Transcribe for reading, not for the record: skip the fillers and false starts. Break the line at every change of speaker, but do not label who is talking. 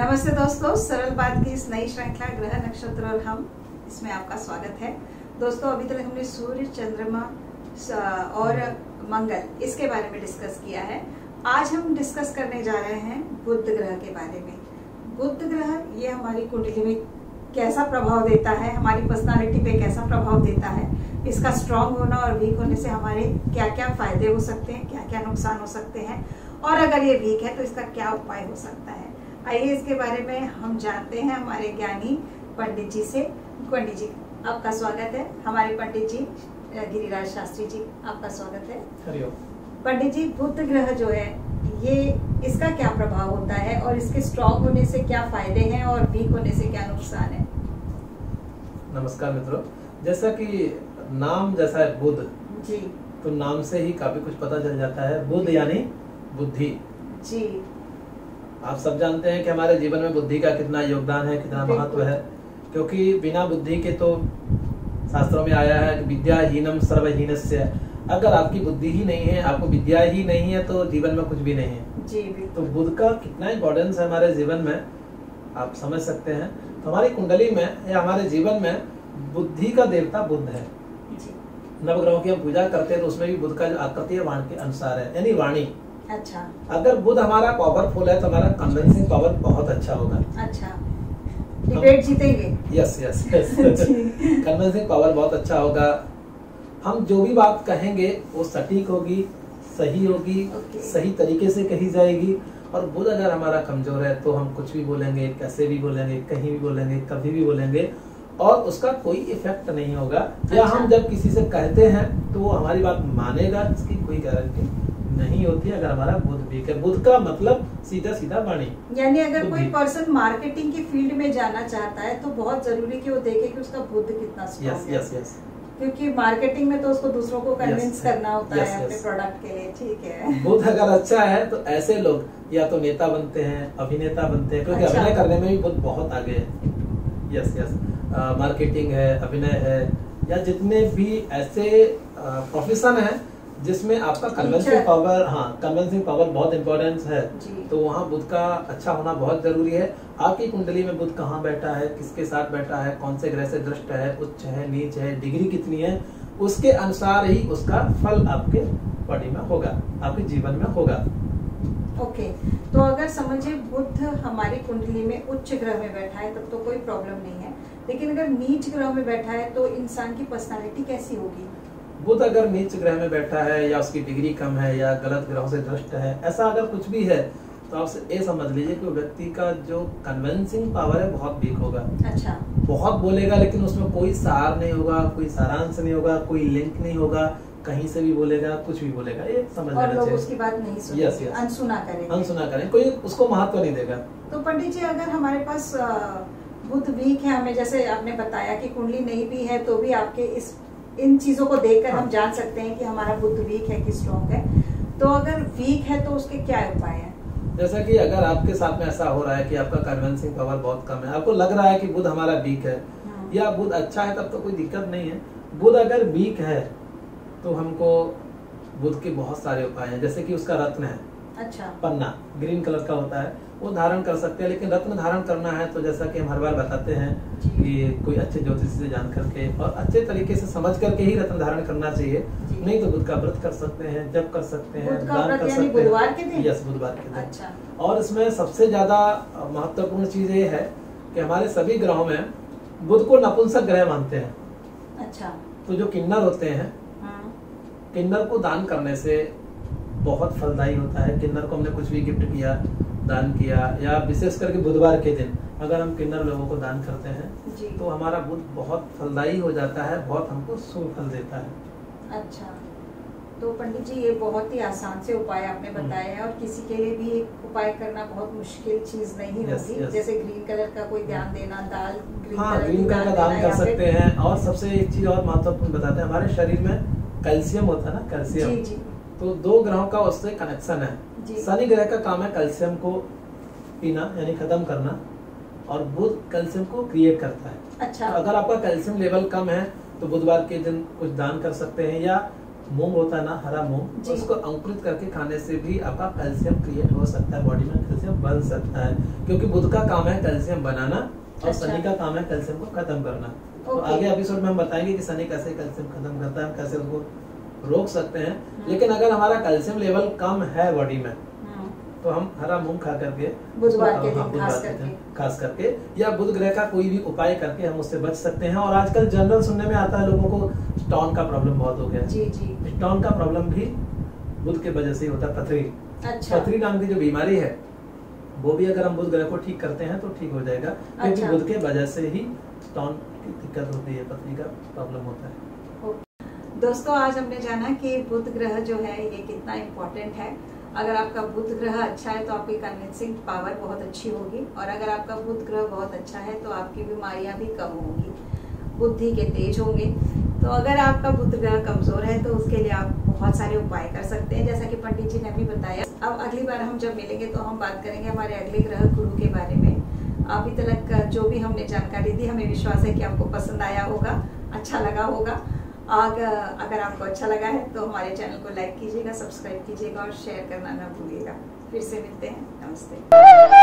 नमस्ते दोस्तों, सरल बात की इस नई श्रृंखला ग्रह नक्षत्र और हम इसमें आपका स्वागत है। दोस्तों, अभी तक हमने सूर्य, चंद्रमा और मंगल इसके बारे में डिस्कस किया है। आज हम डिस्कस करने जा रहे हैं बुध ग्रह के बारे में। बुध ग्रह ये हमारी कुंडली में कैसा प्रभाव देता है, हमारी पर्सनालिटी पे कैसा प्रभाव देता है, इसका स्ट्रांग होना और वीक होने से हमारे क्या क्या फायदे हो सकते हैं, क्या क्या नुकसान हो सकते हैं, और अगर ये वीक है तो इसका क्या उपाय हो सकता है। आइए इसके बारे में हम जानते हैं हमारे ज्ञानी पंडित जी से। पंडित जी, आपका स्वागत है। हमारे पंडित जी गिरिराज शास्त्री जी, आपका स्वागत है।
हरिओम।
पंडित जी, बुध ग्रह जो है ये इसका क्या प्रभाव होता है और इसके स्ट्रॉन्ग होने से क्या फायदे हैं और वीक होने से क्या नुकसान है।
नमस्कार मित्रों, जैसा कि नाम जैसा है बुध
जी,
तो नाम से ही काफी कुछ पता चल जाता है। बुध यानी बुद्धि
जी। आप
सब जानते हैं कि हमारे जीवन में बुद्धि का कितना योगदान है, कितना महत्व है, क्योंकि बिना बुद्धि के तो शास्त्रों में आया है कि विद्याहीनम सर्वहीनस्य। अगर आपकी बुद्धि ही नहीं है, आपको विद्या ही नहीं है, तो जीवन में कुछ भी नहीं है
जी।
तो बुध का कितना इम्पोर्टेंस है हमारे जीवन में, आप समझ सकते हैं। तो हमारी कुंडली में या हमारे जीवन में बुद्धि का देवता बुध है। नवग्रहों की हम पूजा करते हैं तो उसमें भी बुध का जो आकृति है वाणी के अनुसार है, यानी वाणी।
अच्छा।
अगर बुध हमारा पावरफुल है तो हमारा कन्विंसिंग पावर बहुत अच्छा होगा।
अच्छा, डिबेट जीतेंगे।
Yes yes yes convincing power बहुत अच्छा होगा। हम जो भी बात कहेंगे वो सटीक होगी, सही होगी, सही तरीके से कही जाएगी। और बुध अगर हमारा कमजोर है तो हम कुछ भी बोलेंगे, कैसे भी बोलेंगे, कहीं भी बोलेंगे, कभी भी बोलेंगे और उसका कोई इफेक्ट नहीं होगा। अच्छा। या हम जब किसी से कहते हैं तो वो हमारी बात मानेगा, इसकी कोई गारंटी नहीं होती अगर हमारा बुध वीक है। बुध का मतलब सीधा सीधा वाणी। यानी
अगर कोई पर्सन मार्केटिंग की फील्ड में जाना चाहता है तो बहुत जरूरी कि वो देखे कि उसका बुध कितना स्ट्रांग है।
Yes yes.
क्योंकि मार्केटिंग में तो उसको दूसरों को कन्विंस करना होता है अपने प्रोडक्ट के लिए। ठीक है।
बुध अगर अच्छा है तो ऐसे लोग या तो नेता बनते हैं, अभिनेता बनते हैं, क्योंकि अभिनय करने में भी बुध बहुत आगे है। Yes yes. मार्केटिंग है, अभिनय है, या जितने भी ऐसे प्रोफेशन है जिसमें आपका कन्विंसिंग पावर, कन्विंसिंग पावर बहुत इम्पोर्टेंस है, तो वहाँ बुध का अच्छा होना बहुत जरूरी है। आपकी कुंडली में बुध कहाँ बैठा है, किसके साथ बैठा है, कौन से ग्रह से दृष्ट है, उच्च है, नीच है, डिग्री कितनी है, उसके अनुसार ही उसका फल आपके बॉडी में होगा, आपके जीवन में होगा।
ओके। तो अगर समझिए बुध हमारी कुंडली में उच्च ग्रह में बैठा है तब तो कोई प्रॉब्लम नहीं है, लेकिन अगर नीच ग्रह में बैठा है तो इंसान की पर्सनालिटी कैसी होगी।
बुध अगर नीच ग्रह में बैठा है या उसकी डिग्री कम है या गलत ग्रहों से दृष्ट है, ऐसा अगर कुछ भी है तो आप ये समझ लीजिए कि व्यक्ति का जो कन्विंसिंग पावर है बहुत वीक होगा। अच्छा। बहुत बोलेगा लेकिन उसमें कोई सार नहीं होगा, कोई सारांश नहीं होगा, कोई लिंक नहीं होगा, कहीं से भी बोलेगा, कुछ भी बोलेगा, ये समझ लेना चाहिए।
उसकी बात नहीं सुनेंगे।
Yes yes. अनसुना करें, कोई उसको महत्व नहीं देगा।
तो पंडित जी, अगर हमारे पास बुध वीक है, हमें जैसे आपने बताया कि कुंडली नहीं भी है तो भी आपके इन चीजों को देखकर हम जान सकते हैं कि हमारा बुध वीक है कि स्ट्रॉन्ग है। तो अगर वीक है तो उसके क्या उपाय हैं?
जैसा कि अगर आपके साथ में ऐसा हो रहा है कि आपका कन्विंसिंग पावर बहुत कम है, आपको लग रहा है कि बुध हमारा वीक है या बुध अच्छा है, तब तो कोई दिक्कत नहीं है। बुध अगर वीक है तो हमको बुध के बहुत सारे उपाय हैं, जैसे कि उसका रत्न है। अच्छा। पन्ना ग्रीन कलर का होता है, वो धारण कर सकते हैं, लेकिन रत्न धारण करना है तो जैसा कि हम हर बार बताते हैं कि कोई अच्छे ज्योतिष से जान करके और अच्छे तरीके से समझ करके ही रत्न धारण करना चाहिए। नहीं तो बुध का व्रत कर सकते हैं, जप कर सकते हैं, दान कर सकते हैं।
बुधवार के दिन?
यस, बुधवार के दिन।
अच्छा।
और इसमें सबसे ज्यादा महत्वपूर्ण चीज ये है कि हमारे सभी ग्रहों में बुध को नपुंसक ग्रह मानते हैं। अच्छा। तो जो किन्नर होते हैं, किन्नर को दान करने से बहुत फलदायी होता है। किन्नर को हमने कुछ भी गिफ्ट किया, दान किया, या विशेष करके बुधवार के दिन अगर हम किन्नर लोगों को दान करते हैं तो हमारा बुध बहुत फलदायी हो जाता है, बहुत हमको शुभ फल देता है।
अच्छा। तो पंडित जी, ये बहुत ही आसान से उपाय आपने बताए हैं और किसी के लिए भी एक उपाय करना बहुत मुश्किल चीज नहीं होगी। जैसे ग्रीन कलर का कोई ध्यान देना, दाल
ग्रीन कलर का दान कर सकते हैं। और सबसे एक चीज और महत्वपूर्ण बताते हैं, हमारे शरीर में कैल्शियम होता है ना, कैल्शियम। जी। तो दो ग्रहों का उससे कनेक्शन है। शनि ग्रह का काम है कैल्शियम को पीना, यानी खत्म करना, और बुध कैल्शियम को क्रिएट करता है। अच्छा। तो अगर आपका कैल्शियम लेवल कम है तो बुधवार के दिन कुछ दान कर सकते हैं, या मूंग होता है ना, हरा मूंग, उसको अंकुरित करके खाने से भी आपका कैल्शियम क्रिएट हो सकता है, बॉडी में कैल्शियम बन सकता है, क्योंकि बुध का काम है कैल्शियम बनाना और शनि का काम है कैल्शियम को खत्म करना। तो आगे एपिसोड में हम बताएंगे कि शनि कैसे कैल्शियम खत्म करता है, कैसे उसको रोक सकते हैं। लेकिन अगर हमारा कैल्शियम लेवल कम है बॉडी में तो हम हरा मूंग खा करके
बुधवार के दिन
खास करके या बुध ग्रह का कोई भी उपाय करके हम उससे बच सकते हैं। और आजकल जनरल सुनने में आता है लोगों को स्टोन का प्रॉब्लम बहुत हो गया।
जी।
स्टोन का प्रॉब्लम भी बुध के वजह से ही होता है, पथरी।
अच्छा।
पथरी नाम की जो बीमारी है वो भी अगर हम बुध ग्रह को ठीक करते हैं तो ठीक हो जाएगा, क्योंकि बुध के वजह से ही स्टोन की दिक्कत होती है, पथरी का प्रॉब्लम होता है।
दोस्तों आज हमने जाना कि बुध ग्रह जो है ये कितना इम्पोर्टेंट है। अगर आपका बुध ग्रह अच्छा है तो आपकी कन्विंसिंग पावर बहुत अच्छी होगी, और अगर आपका बुध ग्रह बहुत अच्छा है तो आपकी बीमारियां भी कम होंगी, बुद्धि के तेज होंगे। तो अगर आपका बुध ग्रह कमजोर है तो उसके लिए आप बहुत सारे उपाय कर सकते हैं, जैसा कि पंडित जी ने भी बताया। अब अगली बार हम जब मिलेंगे तो हम बात करेंगे हमारे अगले ग्रह गुरु के बारे में। अभी तक जो भी हमने जानकारी दी, हमें विश्वास है कि आपको पसंद आया होगा, अच्छा लगा होगा। अगर आपको अच्छा लगा है तो हमारे चैनल को लाइक कीजिएगा, सब्सक्राइब कीजिएगा और शेयर करना ना भूलिएगा। फिर से मिलते हैं। नमस्ते।